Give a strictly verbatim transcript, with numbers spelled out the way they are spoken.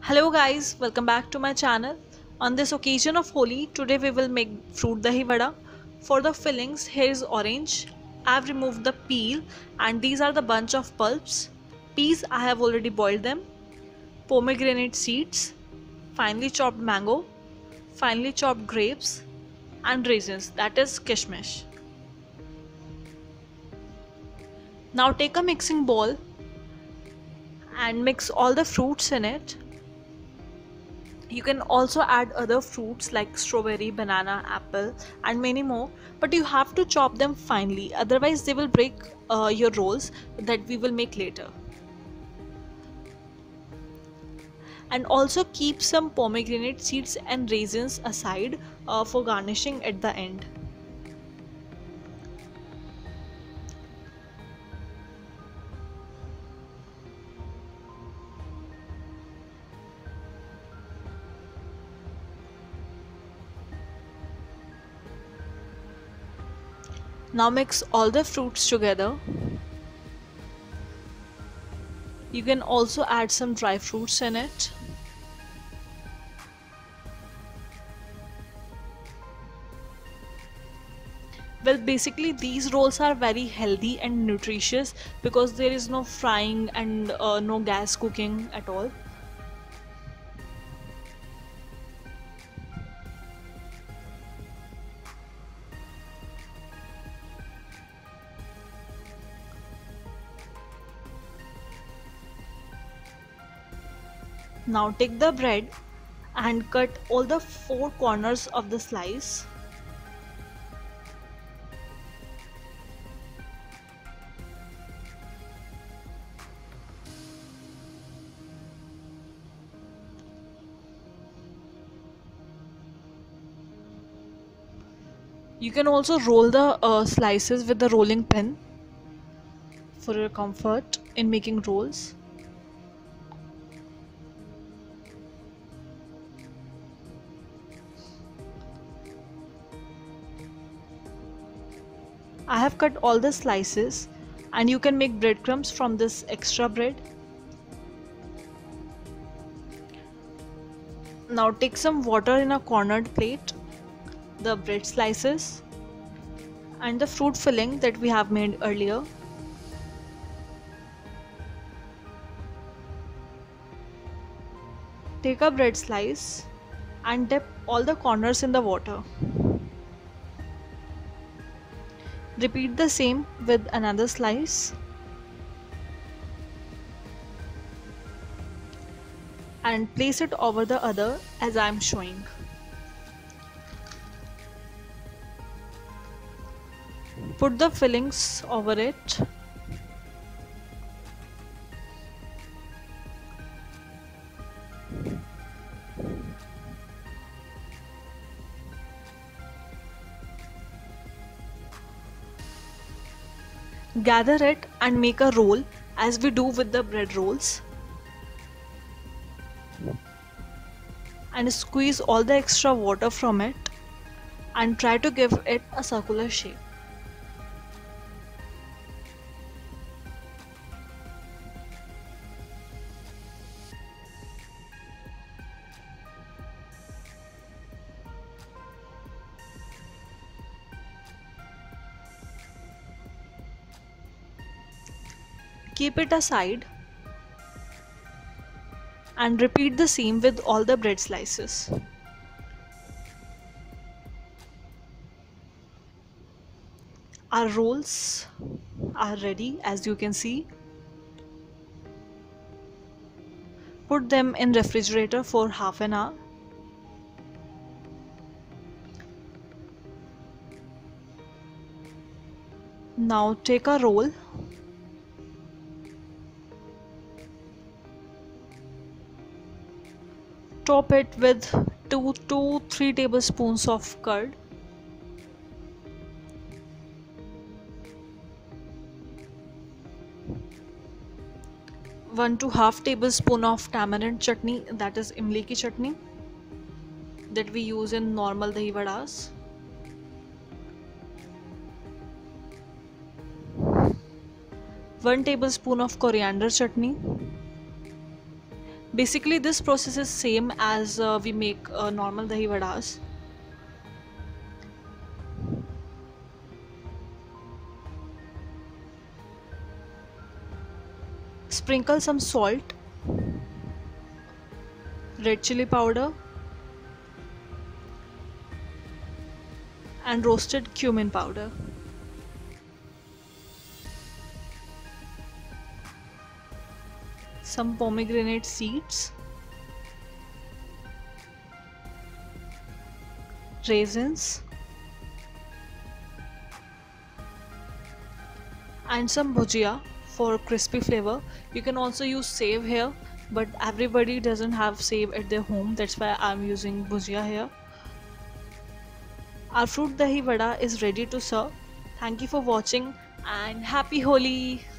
Hello guys, welcome back to my channel. On this occasion of Holi, today we will make Fruit Dahi Vada. For the fillings, here is orange. I have removed the peel and these are the bunch of pulps. Peas, I have already boiled them. Pomegranate seeds, finely chopped mango, finely chopped grapes and raisins, that is kishmish. Now take a mixing bowl and mix all the fruits in it. You can also add other fruits like strawberry, banana, apple and many more, but you have to chop them finely, otherwise they will break uh, your rolls that we will make later. And also keep some pomegranate seeds and raisins aside uh, for garnishing at the end. Now mix all the fruits together. You can also add some dry fruits in it. Well, basically these rolls are very healthy and nutritious because there is no frying and uh, no gas cooking at all. Now take the bread and cut all the four corners of the slice. You can also roll the uh, slices with the rolling pin for your comfort in making rolls. I have cut all the slices and you can make breadcrumbs from this extra bread. Now take some water in a cornered plate, the bread slices and the fruit filling that we have made earlier. Take a bread slice and dip all the corners in the water. Repeat the same with another slice and place it over the other as I am showing. Put the fillings over it. Gather it and make a roll as we do with the bread rolls. And squeeze all the extra water from it and try to give it a circular shape. Keep it aside and repeat the same with all the bread slices. Our rolls are ready, as you can see. Put them in refrigerator for half an hour. Now take a roll top it with two to three tablespoons of curd. one to half tablespoon of tamarind chutney, that is imli ki chutney that we use in normal dahi vadas. one tablespoon of coriander chutney, Basically, this process is same as uh, we make uh, normal dahi vadas. Sprinkle some salt, red chili powder, and roasted cumin powder. Some pomegranate seeds, raisins, and some bhujiya for crispy flavor. You can also use save here, but everybody doesn't have save at their home, that's why I'm using bhujiya here. Our fruit dahi vada is ready to serve. Thank you for watching and happy Holi!